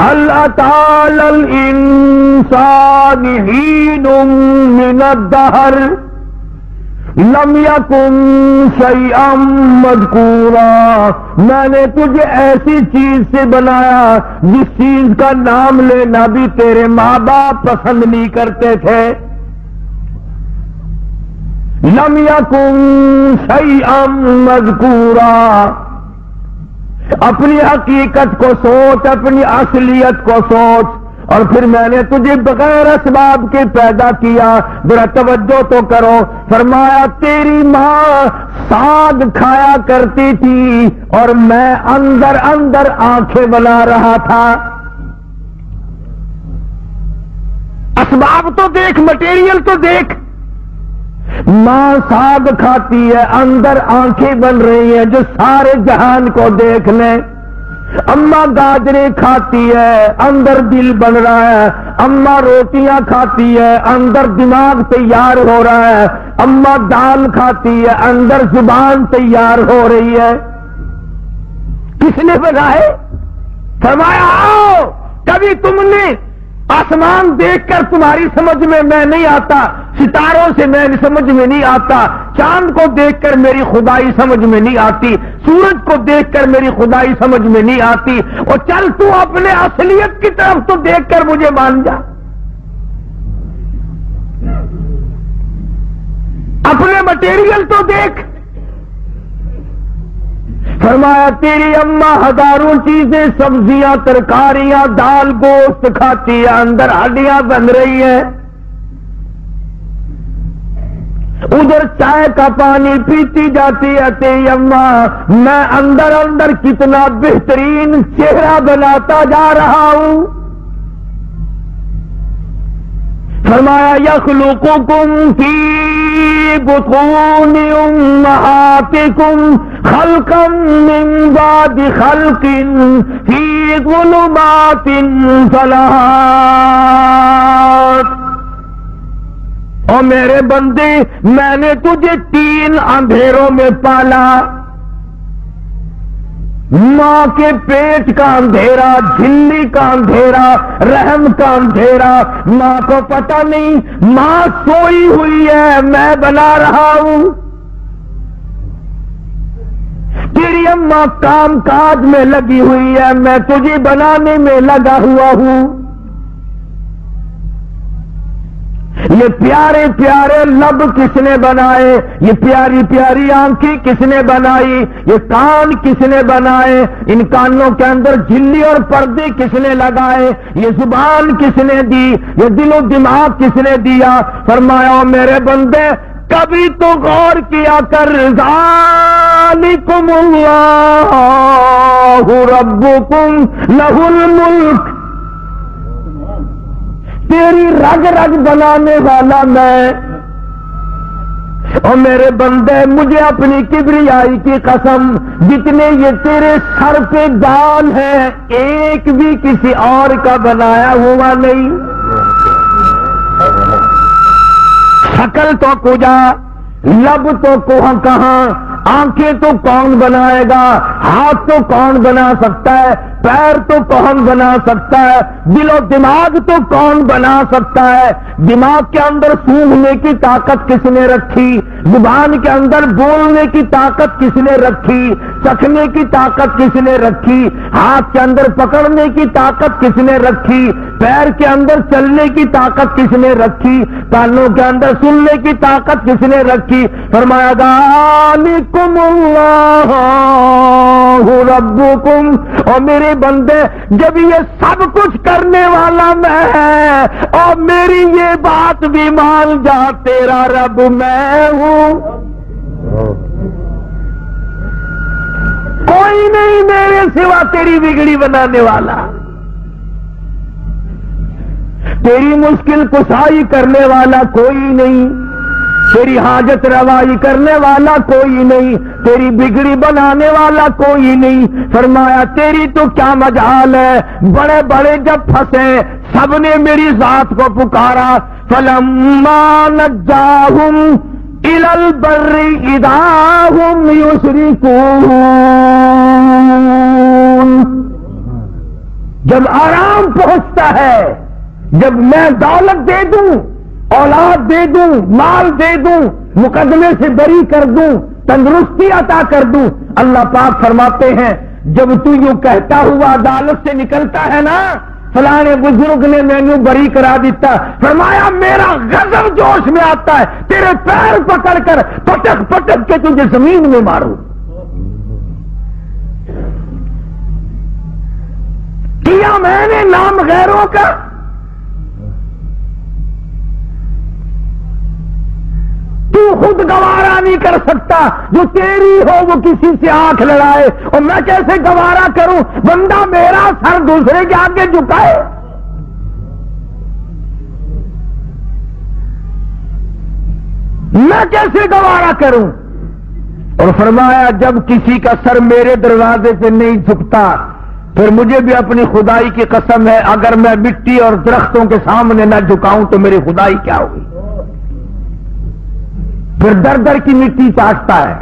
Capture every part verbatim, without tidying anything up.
هل أتى على الإنسان حين من الدهر لم یکن شیئا مذکورا، میں نے تجھے ایسی چیز سے بنایا جس چیز کا نام لینا بھی تیرے ماں باپ پسند نہیں کرتے تھے. لم یکن شیئا مذکورا، اپنی حقیقت کو سوچ، اپنی اصلیت کو سوچ. اور پھر میں نے تجھے بغیر اسباب کے پیدا کیا. ذرا توجہ تو کرو. فرمایا تیری ماں ساگ کھایا کرتی تھی اور میں اندر اندر آنکھیں بنا رہا تھا. اسباب تو دیکھ، مٹیریل تو دیکھ. ماں ساگ کھاتی ہے، اندر آنکھیں بن رہی ہیں جو سارے جہان کو دیکھ لیں. اماں گاجریں کھاتی ہے، اندر دل بن رہا ہے. اماں روٹیاں کھاتی ہے، اندر دماغ تیار ہو رہا ہے. اماں دال کھاتی ہے، اندر زبان تیار ہو رہی ہے. کس نے بنائے؟ فرمایا آؤ، کبھی تم نے آسمان دیکھ کر تمہاری سمجھ میں میں نہیں آتا، ستاروں سے میں سمجھ میں نہیں آتا، چاند کو دیکھ کر میری خدائی سمجھ میں نہیں آتی، سورج کو دیکھ کر میری خدائی سمجھ میں نہیں آتی. اور چل تو اپنے اصلیت کی طرف تو دیکھ کر مجھے مان جا، اپنے مٹیریل تو دیکھ. فرمایا تیری اماں ہزاروں چیزیں، سبزیاں، ترکاریاں، دال، گوشت کھاتی ہے، اندر ہڈیاں بن رہی ہیں. ادھر چائے کا پانی پیتی جاتی ہے تیری اماں، میں اندر اندر کتنا بہترین چہرہ بناتا جا رہا ہوں. فرمایا یخلقکم فی بطون امہاتکم خلقا من بعد خلق فی ظلمات ثلاث. او میرے بندے، میں نے تجھے تین اندھیروں میں پالا. ماں کے پیٹ کا اندھیرا، جھلی کا اندھیرا، رحم کا اندھیرا. ماں کو پتہ نہیں ماں سوئی ہوئی ہے، میں بنا رہا ہوں. تیری اماں کام کاج میں لگی ہوئی ہے، میں تجھے بنانے میں لگا ہوا ہوں. یہ پیارے پیارے لب کس نے بنائے؟ یہ پیاری پیاری آنکھیں کس نے بنائی؟ یہ کان کس نے بنائے؟ ان کانوں کے اندر جھلی اور پردے کس نے لگائے؟ یہ زبان کس نے دی؟ یہ دل و دماغ کس نے دیا؟ فرمایا میرے بندے کبھی تو غور کیا کر. ذالکم اللہ ربکم لہ الملک، تیری رگ رگ بنانے والا میں. اور میرے بندے مجھے اپنی کبریائی کی قسم، جتنے یہ تیرے سر پہ بال ہیں ایک بھی کسی اور کا بنایا ہوا نہیں. شکل تو کجا، لب تو کہاں کہاں، آنکھیں تو کون بنائے گا، ہاتھ تو کون بنا سکتا ہے، پیر تو کون بنا سکتا ہے، دل و دماغ تو کون بنا سکتا ہے. دماغ کے اندر سونگھنے کی طاقت کس نے رکھی؟ زبان کے اندر بولنے کی طاقت کس نے رکھی؟ چکھنے کی طاقت کس نے رکھی؟ ہاتھ کے اندر پکڑنے کی طاقت کس نے رکھی؟ پیر کے اندر چلنے کی طاقت کس نے رکھی؟ کانوں کے اندر سننے کی طاقت کس نے رکھی؟ فرمایا ذالکم اللہ ربکم. اور میرے بندے جب یہ سب کچھ کرنے والا میں ہے اور میری یہ بات بھی مان جا، تیرا رب میں ہوں. کوئی نہیں میرے سوا تیری بگڑی بنانے والا، تیری مشکل کشائی کرنے والا کوئی نہیں، تیری حاجت روائی کرنے والا کوئی نہیں، تیری بگڑی بنانے والا کوئی نہیں. فرمایا تیری تو کیا مجال ہے، بڑے بڑے جب پھنسے سب نے میری ذات کو پکارا. فلما نجاہم الی البر اذا ہم یشرکون. جب آرام پہنچتا ہے، جب میں دولت دے دوں، اولاد دے دوں، مال دے دوں، مقدمے سے بری کر دوں، تندرستی عطا کر دوں، اللہ پاک فرماتے ہیں جب تو یوں کہتا ہوا عدالت سے نکلتا ہے نا، فلانے بزرگ نے میں یوں بری کرا دیتا، فرمایا میرا غضب جوش میں آتا ہے، تیرے پیر پکڑ کر پٹک پٹک کے تجھے زمین میں ماروں۔ کیا میں نے نام غیروں کا؟ تو خود گوارا نہیں کر سکتا، جو تیری ہو وہ کسی سے آنکھ لڑائے، اور میں کیسے گوارا کروں بندہ میرا سر دوسرے کے آگے جھکائے؟ میں کیسے گوارا کروں؟ اور فرمایا جب کسی کا سر میرے دروازے سے نہیں جھکتا، پھر مجھے بھی اپنی خدائی کی قسم ہے اگر میں مٹی اور درختوں کے سامنے نہ جھکاؤں تو میری خدائی کیا ہوگی؟ پھر در در کی مٹی چاٹتا ہے۔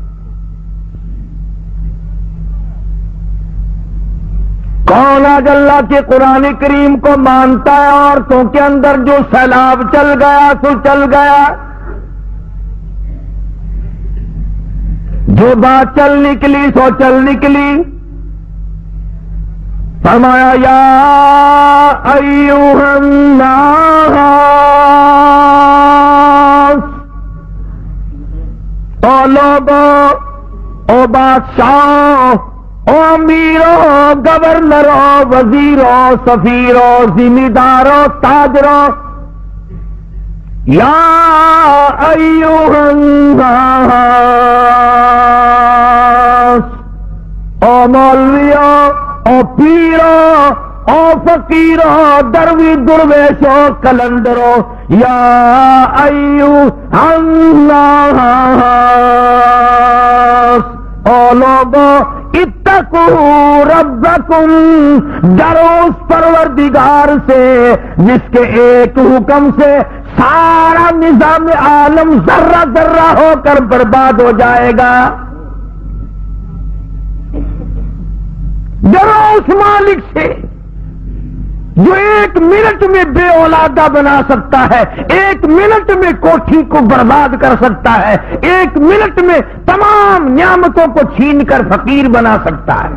کون آج اللہ کے قرآن کریم کو مانتا ہے؟ عورتوں کے اندر جو سیلاب چل گیا سو چل گیا، جو بات چل نکلی سو چل نکلی۔ فرمایا یا ایھا الناس، او لوگو، او بادشاہ، او امیرو، گورنرو، وزیرو، سفیرو، ذمہ دارو، تاجرو، یا ایھا الناس، او مولویو، او پیرو، او فقیرو، دروی درویشو، کلندرو، یا ایھا الناس، او لوگو، اتقوا ربکم، ڈرو اس پروردگار سے جس کے ایک حکم سے سارا نظام عالم ذرہ ذرہ ہو کر برباد ہو جائے گا۔ ڈرو اس مالک سے جو ایک منٹ میں بے اولادہ بنا سکتا ہے، ایک منٹ میں کوٹھی کو برباد کر سکتا ہے، ایک منٹ میں تمام نعمتوں کو چھین کر فقیر بنا سکتا ہے۔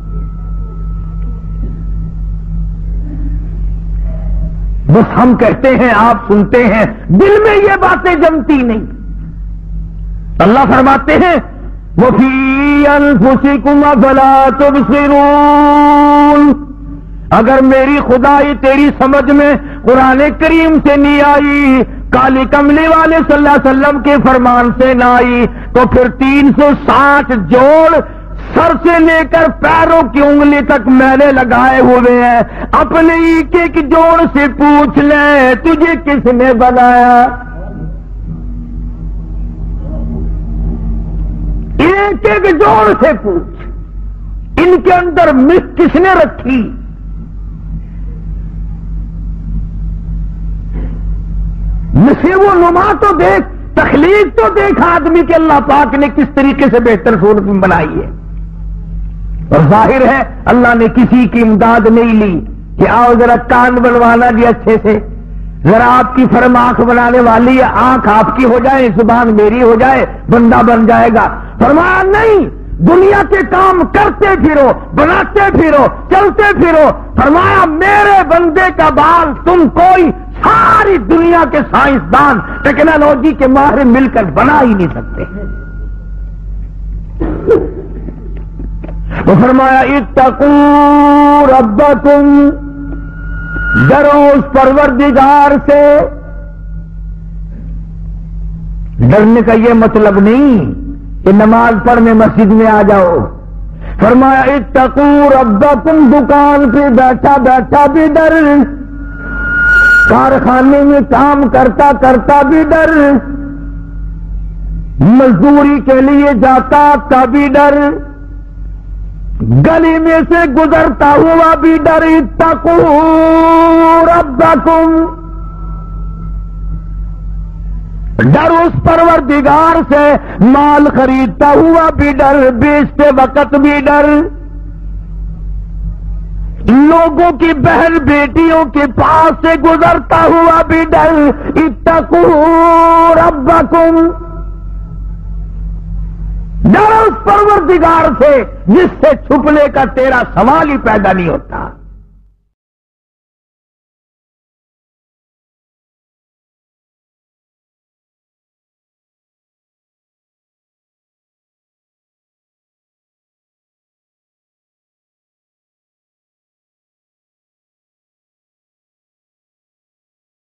بس ہم کہتے ہیں، آپ سنتے ہیں، دل میں یہ باتیں جمتی نہیں۔ اللہ فرماتے ہیں وَفِي أَنفُسِكُمْ أَفَلَا تُبْصِرُونَ، اگر میری خدائی تیری سمجھ میں قرآن کریم سے نہیں آئی، کالی کملی والے صلی اللہ علیہ وسلم کے فرمان سے نہ آئی، تو پھر تین سو ساٹھ جوڑ سر سے لے کر پیروں کی انگلی تک میں نے لگائے ہوئے ہیں، اپنے ایک ایک جوڑ سے پوچھ لے تجھے کس نے بنایا؟ ایک ایک جوڑ سے پوچھ، ان کے اندر مس کس نے رکھی؟ نشے و نما تو دیکھ، تخلیق تو دیکھ آدمی کے اللہ پاک نے کس طریقے سے بہتر صورت میں بنائی ہے۔ اور ظاہر ہے اللہ نے کسی کی امداد نہیں لی کہ آؤ ذرا کان بنوانا جی اچھے سے، ذرا آپ کی فرم آنکھ بنانے والی ہے، آنکھ آپ کی ہو جائے، زبان میری ہو جائے، بندہ بن جائے گا۔ فرمایا نہیں، دنیا کے کام کرتے پھرو، بناتے پھرو، چلتے پھرو۔ فرمایا میرے بندے کا بال تم کوئی ساری دنیا کے سائنسدان ٹیکنالوجی کے ماہر مل کر بنا ہی نہیں سکتے۔ وہ فرمایا اتقوا ربکم، ڈرو اس پروردگار سے۔ ڈرنے کا یہ مطلب نہیں کہ نماز پڑھنے مسجد میں آ جاؤ۔ فرمایا اتقوا ربکم، دکان پہ بیٹھا بیٹھا بھی ڈر، کارخانے میں کام کرتا کرتا بھی ڈر، مزدوری کے لیے جاتا کا بھی ڈر، گلی میں سے گزرتا ہوا بھی ڈر۔ اتقوا ربکم، ڈر اس پروردگار سے، مال خریدتا ہوا بھی ڈر، بیچتے وقت بھی ڈر، لوگوں کی بہن بیٹیوں کے پاس سے گزرتا ہوا بھی ڈر، اتقوا ربکم، ڈر اس پروردگار سے جس سے چھپنے کا تیرا سوال ہی پیدا نہیں ہوتا۔